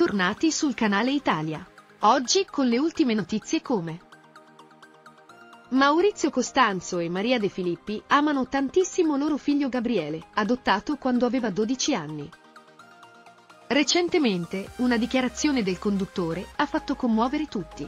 Bentornati sul canale Italia. Oggi con le ultime notizie come Maurizio Costanzo e Maria De Filippi amano tantissimo loro figlio Gabriele, adottato quando aveva 12 anni. Recentemente, una dichiarazione del conduttore ha fatto commuovere tutti.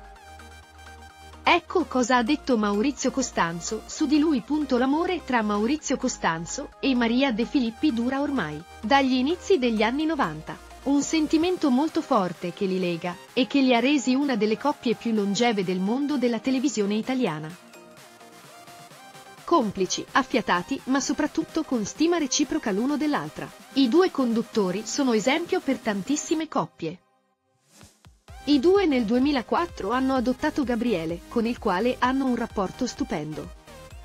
Ecco cosa ha detto Maurizio Costanzo su di lui. L'amore tra Maurizio Costanzo e Maria De Filippi dura ormai dagli inizi degli anni 90. Un sentimento molto forte che li lega e che li ha resi una delle coppie più longeve del mondo della televisione italiana. Complici, affiatati, ma soprattutto con stima reciproca l'uno dell'altra. I due conduttori sono esempio per tantissime coppie. I due nel 2004 hanno adottato Gabriele, con il quale hanno un rapporto stupendo.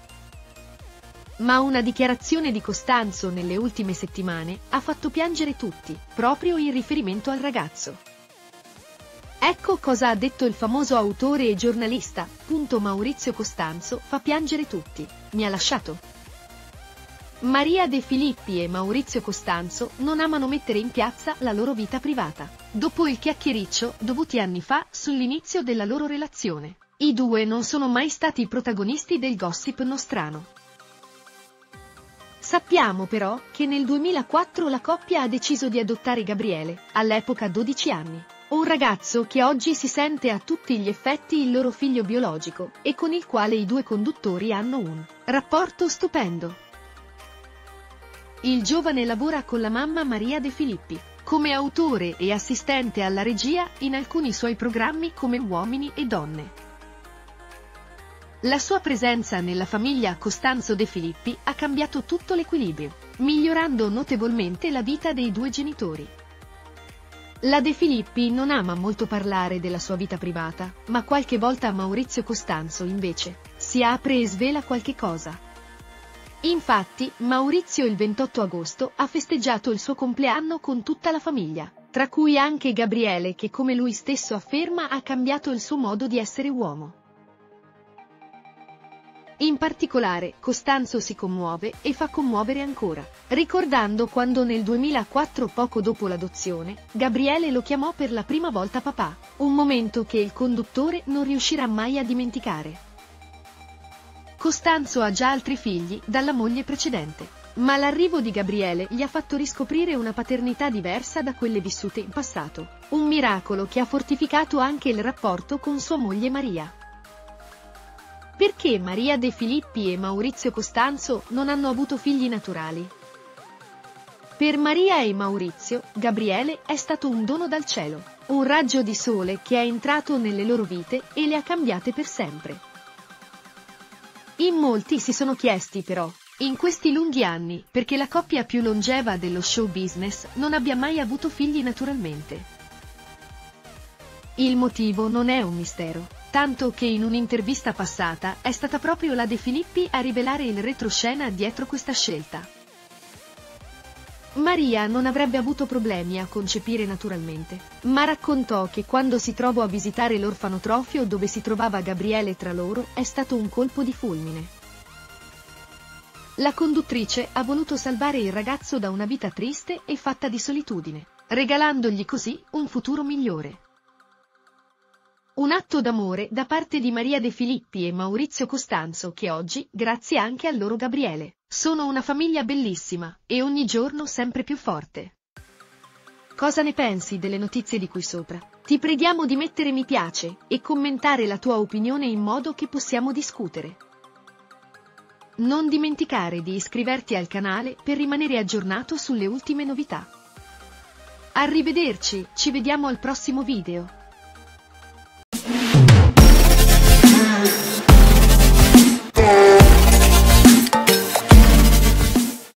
Ma una dichiarazione di Costanzo nelle ultime settimane ha fatto piangere tutti, proprio in riferimento al ragazzo. Ecco cosa ha detto il famoso autore e giornalista. Maurizio Costanzo fa piangere tutti, mi ha lasciato. Maria De Filippi e Maurizio Costanzo non amano mettere in piazza la loro vita privata, dopo il chiacchiericcio dovuti anni fa sull'inizio della loro relazione. I due non sono mai stati i protagonisti del gossip nostrano. Sappiamo però che nel 2004 la coppia ha deciso di adottare Gabriele, all'epoca 12 anni, un ragazzo che oggi si sente a tutti gli effetti il loro figlio biologico e con il quale i due conduttori hanno un rapporto stupendo. Il giovane lavora con la mamma Maria De Filippi, come autore e assistente alla regia in alcuni suoi programmi come Uomini e Donne. La sua presenza nella famiglia Costanzo De Filippi ha cambiato tutto l'equilibrio, migliorando notevolmente la vita dei due genitori. La De Filippi non ama molto parlare della sua vita privata, ma qualche volta Maurizio Costanzo, invece, si apre e svela qualche cosa. Infatti, Maurizio il 28 agosto ha festeggiato il suo compleanno con tutta la famiglia, tra cui anche Gabriele che, come lui stesso afferma, ha cambiato il suo modo di essere uomo. In particolare, Costanzo si commuove e fa commuovere ancora, ricordando quando nel 2004, poco dopo l'adozione, Gabriele lo chiamò per la prima volta papà, un momento che il conduttore non riuscirà mai a dimenticare. Costanzo ha già altri figli dalla moglie precedente, ma l'arrivo di Gabriele gli ha fatto riscoprire una paternità diversa da quelle vissute in passato, un miracolo che ha fortificato anche il rapporto con sua moglie Maria. Perché Maria De Filippi e Maurizio Costanzo non hanno avuto figli naturali? Per Maria e Maurizio, Gabriele è stato un dono dal cielo, un raggio di sole che è entrato nelle loro vite e le ha cambiate per sempre. In molti si sono chiesti però, in questi lunghi anni, perché la coppia più longeva dello show business non abbia mai avuto figli naturalmente. Il motivo non è un mistero. Tanto che in un'intervista passata è stata proprio la De Filippi a rivelare il retroscena dietro questa scelta. Maria non avrebbe avuto problemi a concepire naturalmente, ma raccontò che quando si trovò a visitare l'orfanotrofio dove si trovava Gabriele tra loro è stato un colpo di fulmine. La conduttrice ha voluto salvare il ragazzo da una vita triste e fatta di solitudine, regalandogli così un futuro migliore. Un atto d'amore da parte di Maria De Filippi e Maurizio Costanzo che oggi, grazie anche al loro Gabriele, sono una famiglia bellissima e ogni giorno sempre più forte. Cosa ne pensi delle notizie di qui sopra? Ti preghiamo di mettere mi piace e commentare la tua opinione in modo che possiamo discutere. Non dimenticare di iscriverti al canale per rimanere aggiornato sulle ultime novità. Arrivederci, ci vediamo al prossimo video.